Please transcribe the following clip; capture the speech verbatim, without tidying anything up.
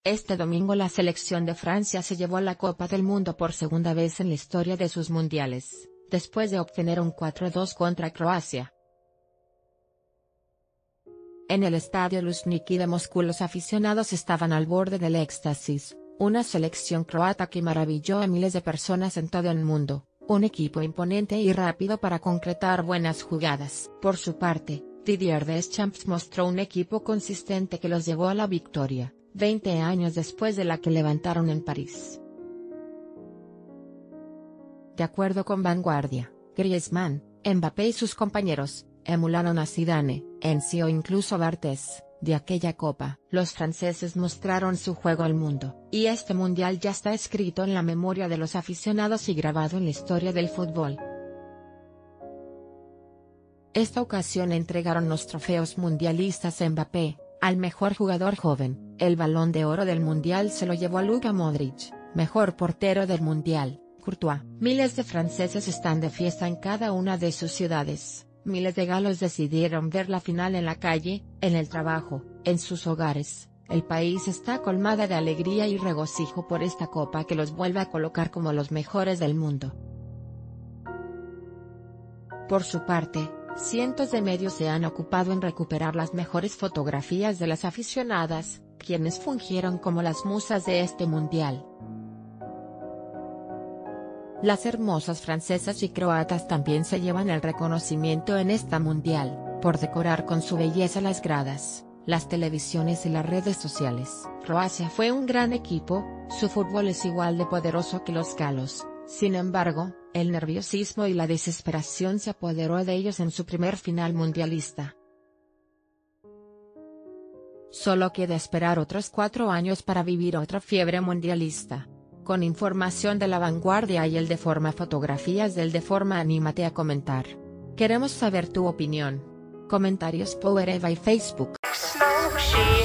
Este domingo la selección de Francia se llevó la Copa del Mundo por segunda vez en la historia de sus mundiales, después de obtener un cuatro a dos contra Croacia. En el estadio Luzhniki de Moscú los aficionados estaban al borde del éxtasis, una selección croata que maravilló a miles de personas en todo el mundo, un equipo imponente y rápido para concretar buenas jugadas. Por su parte, Didier Deschamps mostró un equipo consistente que los llevó a la victoria, veinte años después de la que levantaron en París. De acuerdo con Vanguardia, Griezmann, Mbappé y sus compañeros, emularon a Zidane, Enzi o incluso Barthez, de aquella copa. Los franceses mostraron su juego al mundo, y este mundial ya está escrito en la memoria de los aficionados y grabado en la historia del fútbol. Esta ocasión entregaron los trofeos mundialistas a Mbappé, al mejor jugador joven. El Balón de Oro del Mundial se lo llevó a Luka Modric, mejor portero del Mundial, Courtois. Miles de franceses están de fiesta en cada una de sus ciudades. Miles de galos decidieron ver la final en la calle, en el trabajo, en sus hogares. El país está colmada de alegría y regocijo por esta copa que los vuelve a colocar como los mejores del mundo. Por su parte, cientos de medios se han ocupado en recuperar las mejores fotografías de las aficionadas, quienes fungieron como las musas de este mundial. Las hermosas francesas y croatas también se llevan el reconocimiento en esta mundial, por decorar con su belleza las gradas, las televisiones y las redes sociales. Croacia fue un gran equipo, su fútbol es igual de poderoso que los galos, sin embargo, el nerviosismo y la desesperación se apoderó de ellos en su primer final mundialista. Solo queda esperar otros cuatro años para vivir otra fiebre mundialista. Con información de La Vanguardia y el Deforma Fotografías del Deforma, anímate a comentar. Queremos saber tu opinión. Comentarios por Eva y Facebook.